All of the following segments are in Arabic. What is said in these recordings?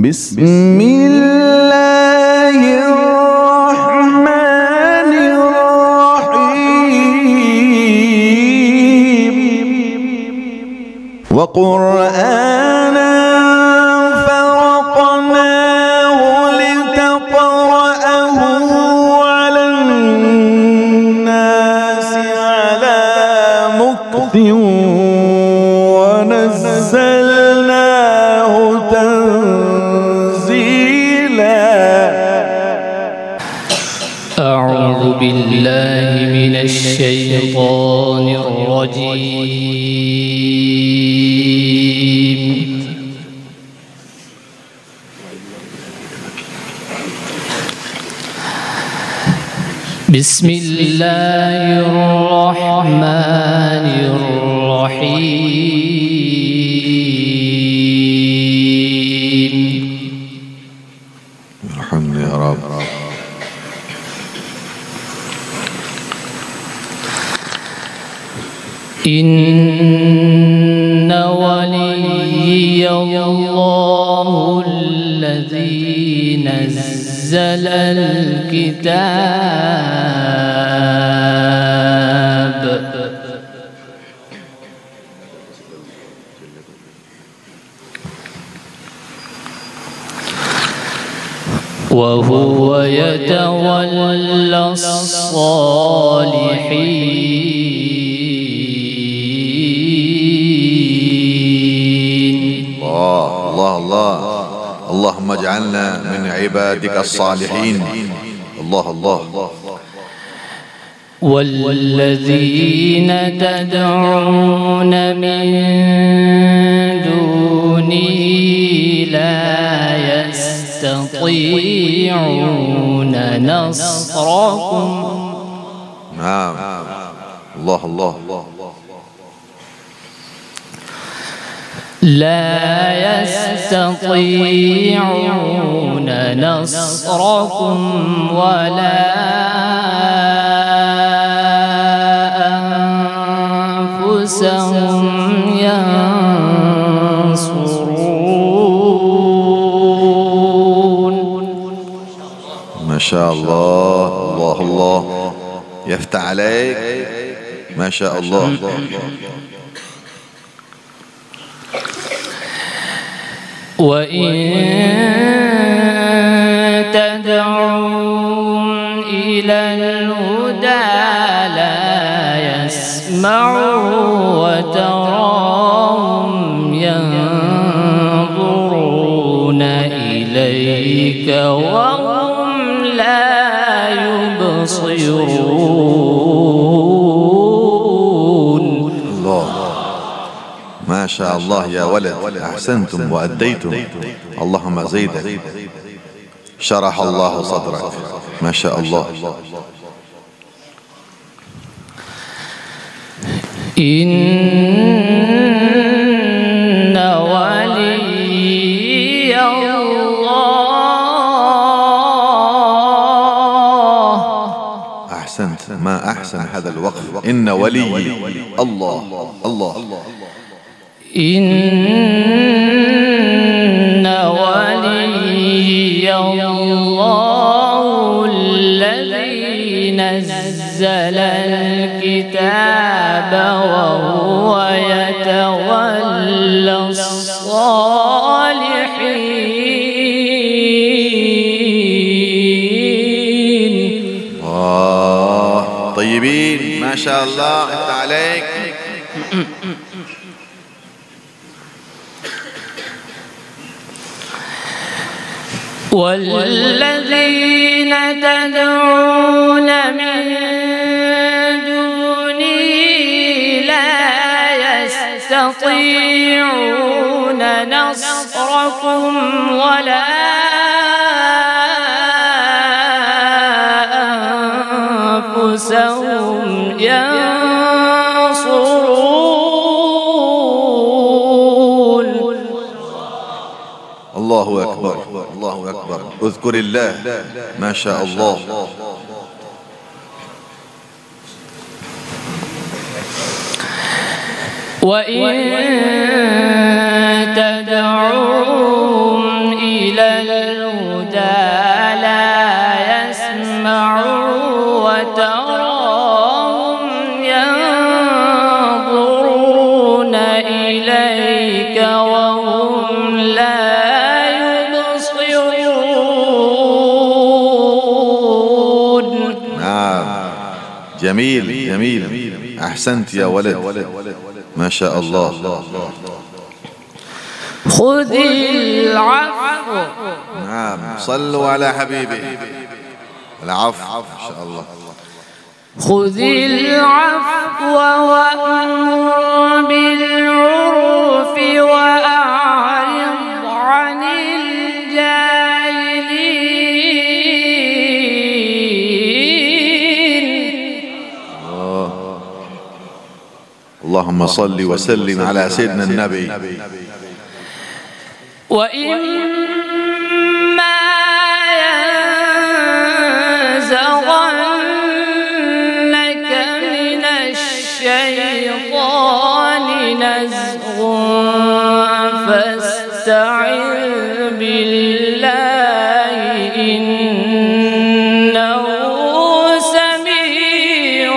بسم الله الرحمن الرحيم وقرآنا فرقناه لتقرأه على الناس على مكث ونزلناه تنزيلا. أعوذ بالله من الشيطان الرجيم. بسم الله الرحمن الرحيم. ارحمني يا رب. إن ولي الله الذي نزل الكتاب وهو يتولى الصالحين. الله الله، اللهم اجعلنا من عبادك الصالحين. الله الله. والذين تدعون من دونه لا يستطيعون نصركم. نعم. الله الله. لا يستطيعون نصركم ولا أنفسهم ينصرون. ما شاء الله. الله الله، يفتح عليك. ما شاء الله. وإن تدعوهم إلى الهدى لا يسمعوا وتراهم ينظرون إليك وهم لا يبصرون. الله، ما شاء الله يا ولد، أحسنتم وأديتم. اللهم زيدك، شرح الله صدرك. ما شاء الله. إن ولي الله. أحسنت، ما أحسن هذا الوقف. إن ولي الله. الله. إن ولي الله الذي نزل الكتاب وهو يتولى الصالحين. طيبين، ما شاء الله. أنت عليك. والذين تدعون من دونه لا يستطيعون نصركم ولا أنفسهم ينصرون. الله أكبر. الله أكبر. اذكر الله. ما شاء الله. وإن تدعوهم إلى إلى الهدى لا يسمعون وتراهم ينظرون إليك وهم لا يبصرون. نعم، جميل جميل، أحسنت يا ولد، ما شاء الله. خذ العفو. نعم، صلوا على حبيبه. العفو إن شاء الله. خذ العفو وأمر بالعرف وأعرض عن الجاهلين. اللهم صل وسلم على سيدنا النبي. وإما ينزغنك من الشيطان نزغ فاستعذ بالله إنه سميع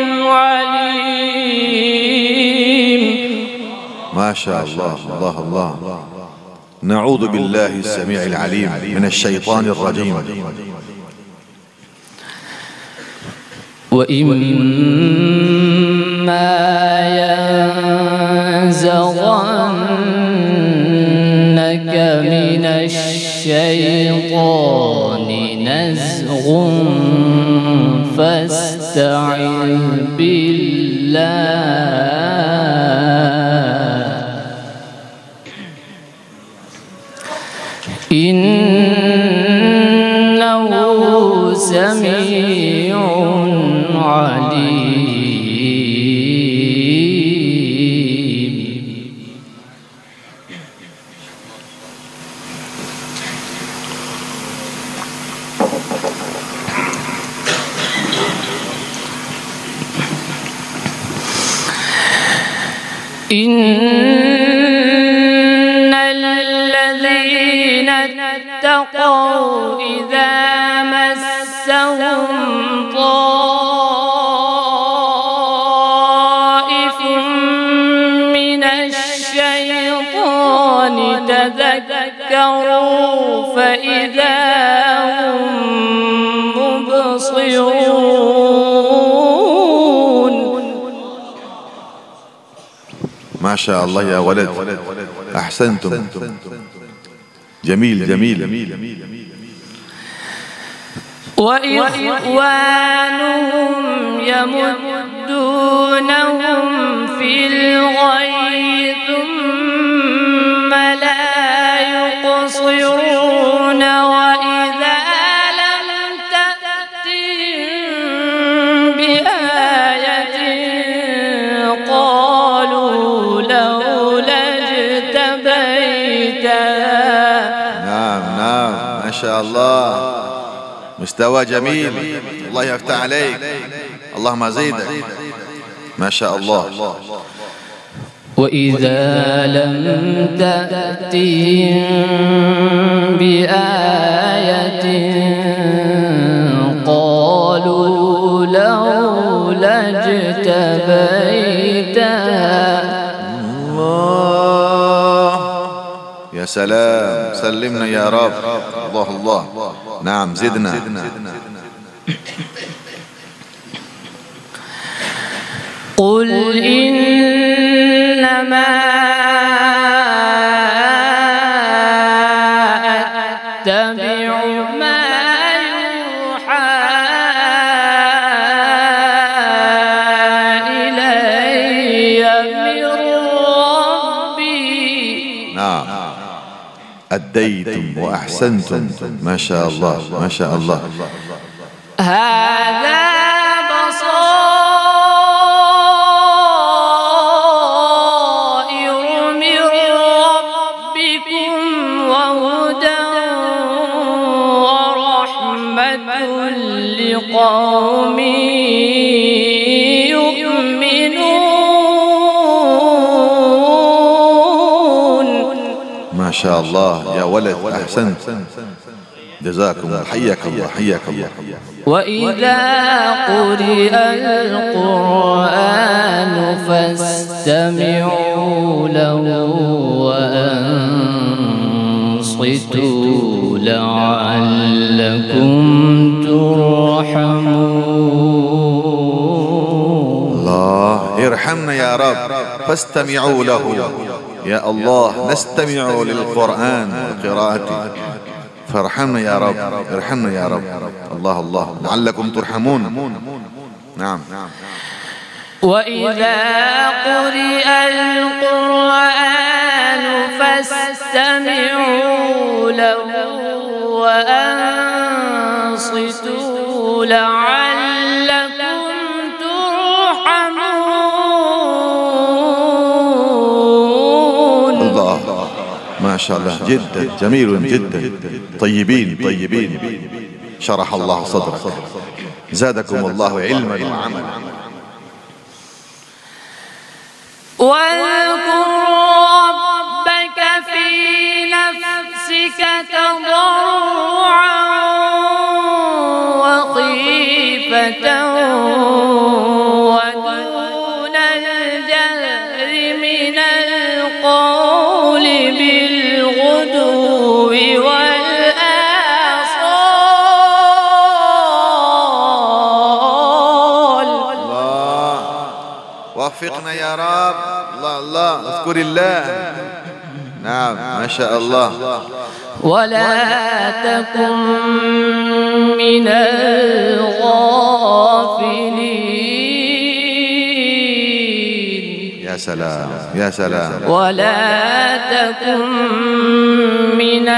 عليم. ما شاء الله، الله الله. نعوذ بالله السميع العليم من الشيطان الرجيم. وإما ينزغنك من الشيطان نزغ فاستعذ بالله إنه سميع عليم. إن الذين اتقوا إذا مسهم طائف من الشيطان تذكروا فإذا هم مبصرون. ما شاء الله يا ولد، أحسنتم، جميل جميل. وإخوانهم يمدونهم في الغي ثم لا يقصرون وإذا لم تأتهم بآية قالوا لولا اجتبيتها. نعم نعم، ما شاء الله، مستوى جميل، الله يفتح عليك، اللهم زيدك، ما شاء الله. وإذا لم تأتهم بآية قالوا لولا اجتبيتها. الله، يا سلام، سلمنا يا رب، الله الله. نعم، زدنا. قل إنما أتبع ما يوحى إلي من ربي. نعم، أديتم وأحسنتم، ما شاء الله ما شاء الله. هذا بصائر من ربكم وهدى ورحمة لقوم يؤمنون. ما شاء الله يا ولد أحسنت جزاكم الله حياك الله حياك الله. وإذا قرئ القرآن فاستمعوا له وأنصتوا لعلكم ترحمون. الله ارحمنا يا رب، فاستمعوا له يا الله، نستمع للقرآن وقراءته، فارحمنا يا رب، ارحمنا يا رب. الله الله لعلكم ترحمون. نعم. وإذا قرئ القرآن فاستمعوا له وأنصتوا لعلكم ترحمون. الله ما شاء الله، جدا جميل جدا، طيبين طيبين، شرح الله صدرك، زادكم الله علما وعملا. واذكر ربك في نفسك تضرعا وخيفة ودون الجهر من القول بالغدو والآصال. الله وفقنا يا رب. الله الله اذكر الله. نعم ما شاء الله. ولا تكن من الغافلين. يا سلام يا سلام. ولا تكن من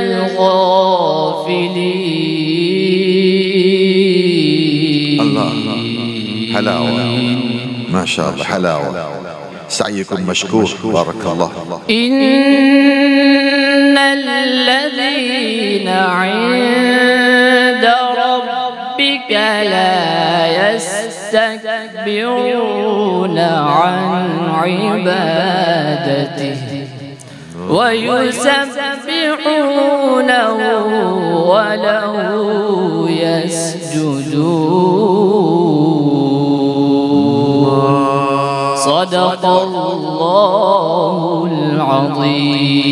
الغافلين. الله حلاوة ما شاء الله، حلاوة. سعيكم مشكور بارك الله. إن الذين عند ربك لا يستكبرون عن عبادته ويسبحونه وله يسجدون. صدق الله العظيم.